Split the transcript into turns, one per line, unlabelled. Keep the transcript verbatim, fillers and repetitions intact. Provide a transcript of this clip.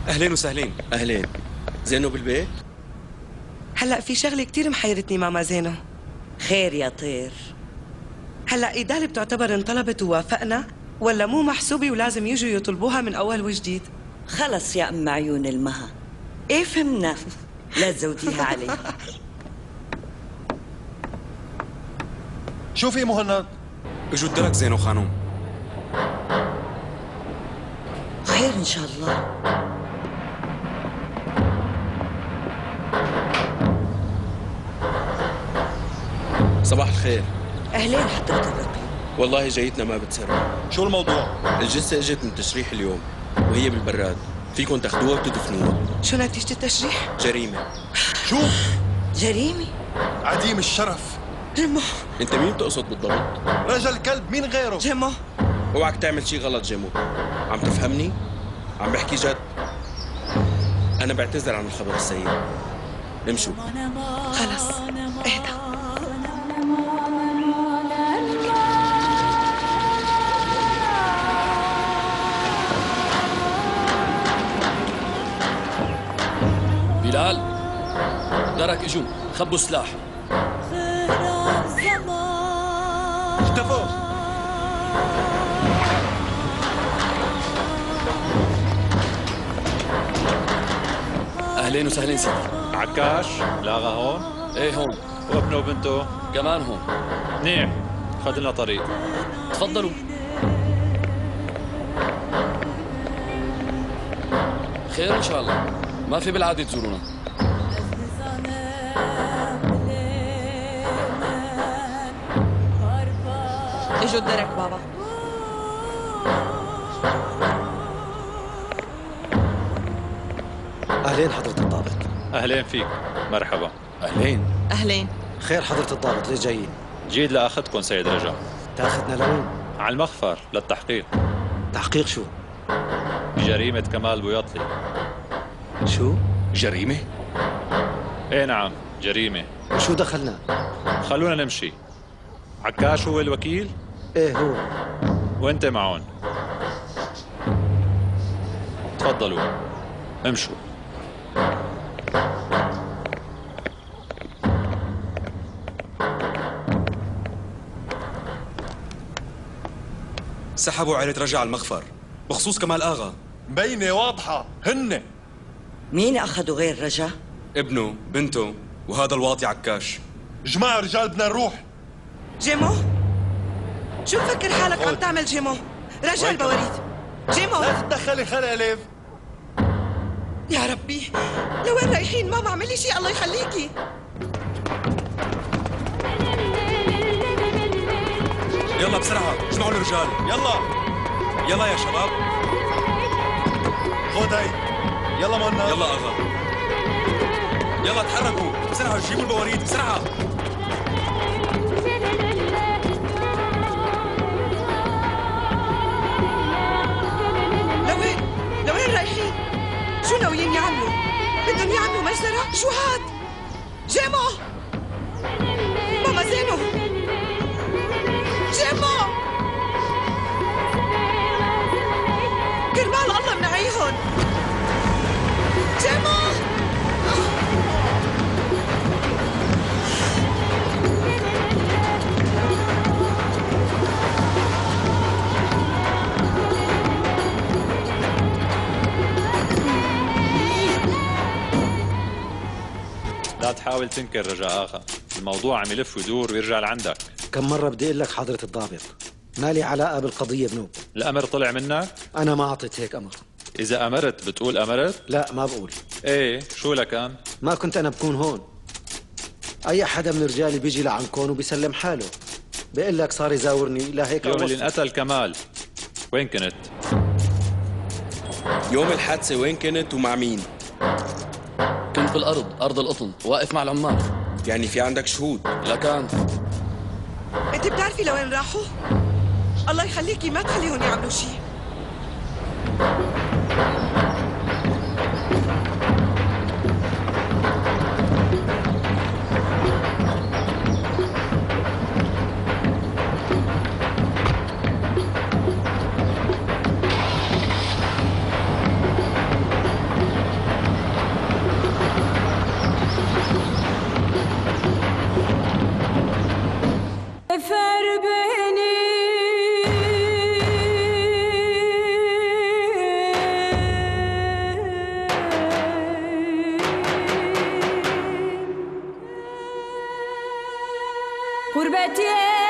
اهلين وسهلين.
اهلين. زينو بالبيت؟
هلا في شغله كثير محيرتني ماما زينو.
خير يا طير.
هلا إيدال بتعتبر انطلبت ووافقنا ولا مو محسوبه ولازم يجوا يطلبوها من اول وجديد؟
خلص يا ام عيون المها، ايه فهمنا، لا تزوديها عليه.
شو في مهند؟
اجوا الدرك زينو خانوم.
خير ان شاء الله.
صباح الخير.
اهلين حضرة الرقيب.
والله جايتنا ما بتسر.
شو الموضوع؟
الجثة اجت من تشريح اليوم وهي بالبراد، فيكم تاخذوها وتدفنوها.
شو نتيجه التشريح؟
جريمة.
شو؟
جريمة؟
عديم الشرف.
جيمو.
انت مين بتقصد بالضبط؟
رجل كلب، مين غيره؟
جيمو.
اوعك تعمل شي غلط جيمو. عم تفهمني؟ عم بحكي جد. انا بعتذر عن الخبر السيء. امشوا.
خلص اهدى.
بلال، درك اجوا، خبوا السلاح.
اختفوا.
اهلين وسهلين سيدي.
عكاش لاغا هون؟
ايه هون.
وابنه وبنته؟
كمان هون.
منيح، خذ لنا طريق.
تفضلوا. خير ان شاء الله، ما في بالعاده تزورونا.
اجوا الدرك بابا.
أهلين حضرة الضابط.
أهلين فيك، مرحبا.
أهلين.
أهلين.
خير حضرة الضابط، ليش جايين؟
جيد لأخذكم سيد رجاء.
تاخذنا لوين؟
على المخفر للتحقيق.
تحقيق شو؟
جريمة كمال بويطلي.
شو؟
جريمة؟
ايه نعم، جريمة.
شو دخلنا؟
خلونا نمشي. عكاش هو الوكيل؟
ايه هو.
وانت معون. تفضلوا، امشوا.
سحبوا عائلة رجع على المخفر بخصوص كمال آغا.
مبينة واضحة، هن.
مين أخذوا غير رجا؟
ابنه، بنته، وهذا الواطي عكاش.
جماعة رجال بدنا نروح.
جيمو، شو مفكر حالك عم تعمل جيمو؟ رجع البواريد. جيمو،
لا تتدخلي خالي أليف.
يا ربي، لوين رايحين؟ ماما اعملي شيء الله يخليكي.
يلا بسرعة، اجمعوا الرجال، يلا يلا يا شباب.
خذ هي. يلا منا.
يلا آغا، يلا تحركوا بسرعة، جيبوا البواريد بسرعة.
لوين؟ لوين رايحين؟ شو ناويين يعملوا؟ بدهم يعملوا مجزرة؟ شو هاد؟ جيمو! ماما زينو! جيمو! كرمال الله منعيهم! جيمو!
لا تحاول تنكر رجاء آخا، الموضوع عم يلف ويدور ويرجع لعندك.
كم مرة بدي أقول لك حضرة الضابط، مالي علاقة بالقضية بنوب.
الأمر طلع منك؟
أنا ما أعطيت هيك أمر.
إذا أمرت بتقول أمرت؟
لا ما بقول.
إيه، شو لكان؟
ما كنت أنا بكون هون. أي حدا من رجالي بيجي لعنكون وبيسلم حاله، بيقول لك صار يزاورني لهيك.
يوم اللي انقتل كمال وين كنت؟
يوم الحادثة وين كنت ومع مين؟
كنت بالأرض، أرض القطن، واقف مع العمال.
يعني في عندك شهود؟
لكان.
انت بتعرفي لوين راحوا؟ الله يخليكي ما تخليهم يعملوا شيء.
غربتي